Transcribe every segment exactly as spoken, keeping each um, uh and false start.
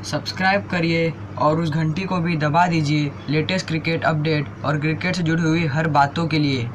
Subscribe करिए और उस घंटी को भी दबा दीजिए लेटेस्ट क्रिकेट अपडेट और क्रिकेट से जुड़ी हुई हर बातों के लिए।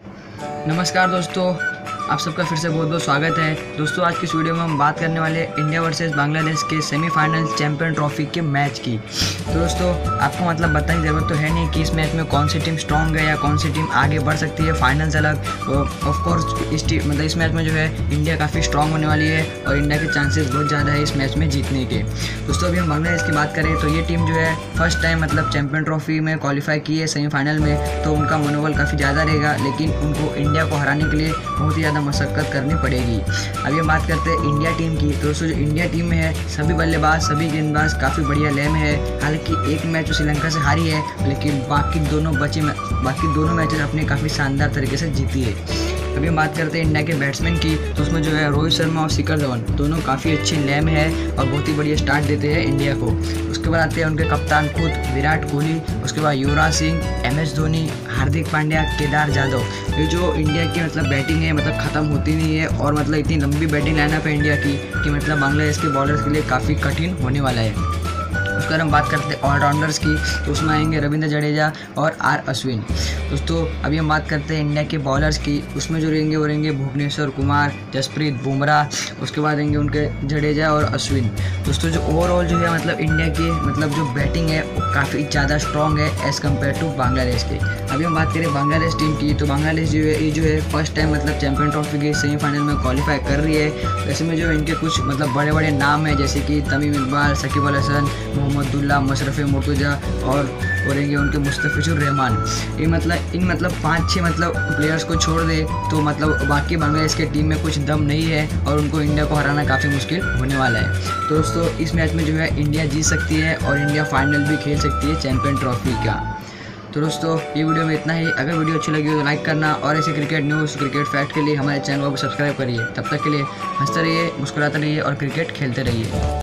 नमस्कार दोस्तों, आप सबका फिर से बहुत बहुत स्वागत है। दोस्तों आज की इस वीडियो में हम बात करने वाले इंडिया वर्सेस बांग्लादेश के सेमीफाइनल चैंपियन ट्रॉफी के मैच की। तो दोस्तों आपको मतलब बताने की ज़रूरत तो है नहीं कि इस मैच में कौन सी टीम स्ट्रॉन्ग है या कौन सी टीम आगे बढ़ सकती है। फाइनल्स अलग, ऑफ कोर्स इस टीम मतलब इस मैच में जो है इंडिया काफ़ी स्ट्रॉन्ग होने वाली है और इंडिया के चांसेस बहुत ज़्यादा है इस मैच में जीतने के। दोस्तों अभी हम बांग्लादेश की बात करें तो ये टीम जो है फर्स्ट टाइम मतलब चैंपियन ट्रॉफी में क्वालिफाई की है सेमीफाइनल में, तो उनका मनोबल काफ़ी ज़्यादा रहेगा, लेकिन उनको इंडिया को हराने के लिए बहुत ही ज़्यादा मशक्कत करनी पड़ेगी। अभी हम बात करते हैं इंडिया टीम की। तो दोस्तों जो इंडिया टीम में है सभी बल्लेबाज सभी गेंदबाज काफ़ी बढ़िया लय में है। हालांकि एक मैच श्रीलंका से हारी है, लेकिन बाकी दोनों बचे बाकी दोनों मैचेस अपने काफ़ी शानदार तरीके से जीती है। अभी हम बात करते हैं इंडिया के बैट्समैन की, तो उसमें जो है रोहित शर्मा और शिखर धवन दोनों काफ़ी अच्छी लय में है और बहुत ही बढ़िया स्टार्ट देते हैं इंडिया को। उसके बाद आते हैं उनके कप्तान खुद विराट कोहली, उसके बाद युवराज सिंह, एम एस धोनी, हार्दिक पांड्या, केदार जाधव। ये जो इंडिया की मतलब बैटिंग है मतलब ख़त्म होती नहीं है और मतलब इतनी लंबी बैटिंग लाइनअप है इंडिया की कि मतलब बांग्लादेश के बॉलर्स के लिए काफ़ी कठिन होने वाला है। उसके बाद हम बात करते हैं ऑलराउंडर्स की, तो उसमें आएंगे रविंद्र जडेजा और आर अश्विन। दोस्तों अभी हम बात करते हैं इंडिया के बॉलर्स की, उसमें जो रहेंगे वो रहेंगे भुवनेश्वर कुमार, जसप्रीत बुमराह, उसके बाद रहेंगे उनके जडेजा और अश्विन। दोस्तों जो ओवरऑल जो है मतलब इंडिया की मतलब जो बैटिंग है वो काफ़ी ज़्यादा स्ट्रॉन्ग है एज़ कम्पेयर टू बांग्लादेश के। अभी हम बात करें बांग्लादेश टीम की, तो बांग्लादेश जो है ये जो है फर्स्ट टाइम मतलब चैंपियन ट्रॉफी के सेमीफाइनल में क्वालिफाई कर रही है। ऐसे में जो इनके कुछ मतलब बड़े बड़े नाम हैं जैसे कि तमीम इकबाल, शकीब अल हसन, मोहम्मदुल्लाह, मशरफ मुर्तज़ा और रहेंगे उनके मुस्तफिजुर रहमान। ये मतलब इन मतलब पाँच छः मतलब प्लेयर्स को छोड़ दे तो मतलब बाकी बांग्लादेश के टीम में कुछ दम नहीं है और उनको इंडिया को हराना काफ़ी मुश्किल होने वाला है। तो दोस्तों इस मैच में जो है इंडिया जीत सकती है और इंडिया फाइनल भी खेल सकती है चैंपियन ट्रॉफी का। तो दोस्तों ये वीडियो में इतना ही। अगर वीडियो अच्छी लगी हो तो लाइक करना और ऐसे क्रिकेट न्यूज़ क्रिकेट फैक्ट के लिए हमारे चैनल को सब्सक्राइब करिए। तब तक के लिए हंसते रहिए, मुस्कुराते रहिए और क्रिकेट खेलते रहिए।